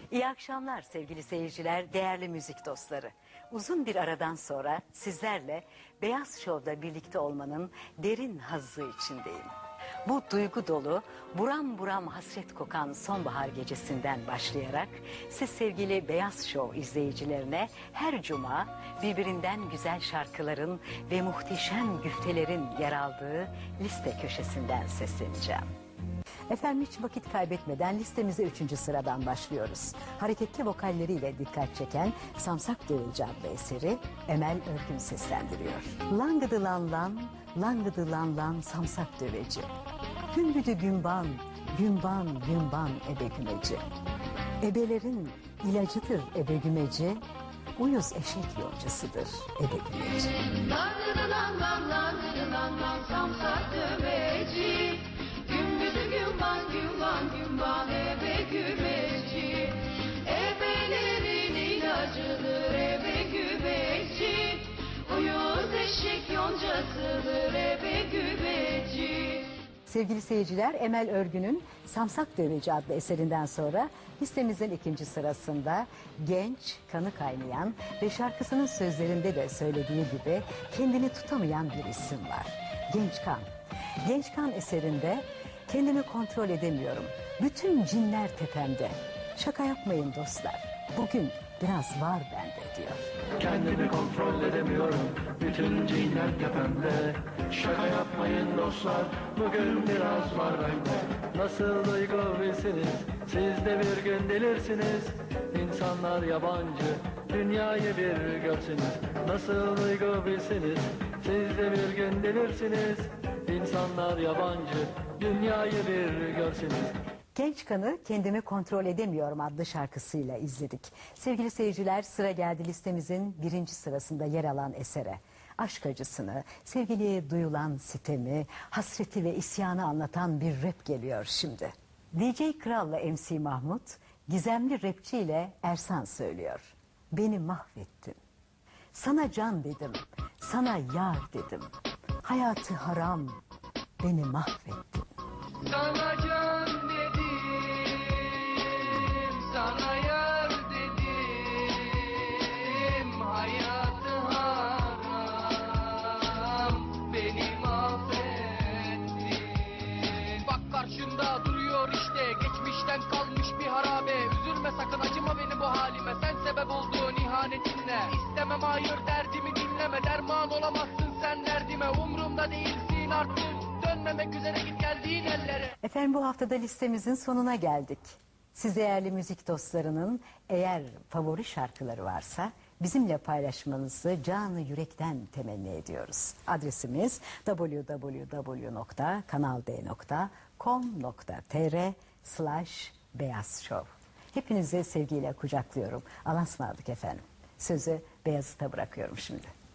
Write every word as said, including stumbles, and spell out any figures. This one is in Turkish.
İyi akşamlar sevgili seyirciler, değerli müzik dostları. Uzun bir aradan sonra sizlerle Beyaz Şov'da birlikte olmanın derin hazzı içindeyim. Bu duygu dolu, buram buram hasret kokan sonbahar gecesinden başlayarak siz sevgili Beyaz Şov izleyicilerine her cuma birbirinden güzel şarkıların ve muhteşem güftelerin yer aldığı liste köşesinden sesleneceğim. Efendim hiç vakit kaybetmeden listemize üçüncü sıradan başlıyoruz. Hareketli vokalleriyle dikkat çeken Samsak Dövülce adlı eseri Emel Örgün seslendiriyor. Langıdı lan lan, langıdı lan lan samsak döveci. Gümbüdü gümban, gümban gümban ebe gümeci. Ebelerin ilacıdır ebe gümeci, uyuz eşek yolcasıdır ebe gümeci. Langıdı lan lan, langıdı lan lan samsak döveci. Gümbüdü gümban gümban gümban ebe gümeci. Ebelerin ilacıdır ebe gümeci. Uyuz eşek yoncasıdır ebe gümeci. Sevgili seyirciler, Emel Örgün'ün Samsak Döveci adlı eserinden sonra listemizin ikinci sırasında genç, kanı kaynayan ve şarkısının sözlerinde de söylediği gibi kendini tutamayan bir isim var. Genç Kan. Genç Kan eserinde kendimi kontrol edemiyorum. Bütün cinler tepemde. Şaka yapmayın dostlar. Bugün biraz var bende diyor. Kendimi kontrol edemiyorum. Bütün cinler tepemde. Şaka yapmayın dostlar. Bugün biraz var bende. Nasıl duygu bilsiniz. Siz de bir gün delirsiniz. İnsanlar yabancı. Dünyayı bir görsünüz. Nasıl duygu bilsiniz. Siz de bir gün delirsiniz. İnsanlar yabancı. Dünyayı bir görsünüz. Genç Kan'ı Kendimi Kontrol Edemiyorum adlı şarkısıyla izledik. Sevgili seyirciler, sıra geldi listemizin birinci sırasında yer alan esere. Aşk acısını, sevgiliye duyulan sitemi, hasreti ve isyanı anlatan bir rap geliyor şimdi. D J Kral'la M C Mahmut, gizemli rapçi ile Ersan söylüyor. Beni mahvettin. Sana can dedim, sana yar dedim. Hayatı haram, beni mahvettin. Sana can dedim, sana yar dedim. Hayatı haram, beni mahvettin. Bak karşında duruyor işte, geçmişten kalmış bir harabe. Üzülme sakın, acıma beni bu halime. Sen sebep olduğun ihanetinle. İstemem hayır, derdimi dinleme. Derman olamazsın sen derdime. Umrumda değilsin artık. Dönmemek üzere git geldiğin ellere. Efendim bu haftada listemizin sonuna geldik. Siz değerli müzik dostlarının eğer favori şarkıları varsa bizimle paylaşmanızı canı yürekten temenni ediyoruz. Adresimiz w w w nokta kanal d nokta com nokta t r slash beyaz show. Hepinizi sevgiyle kucaklıyorum. Allah'a ısmarladık efendim. Sözü Beyazıt'a bırakıyorum şimdi.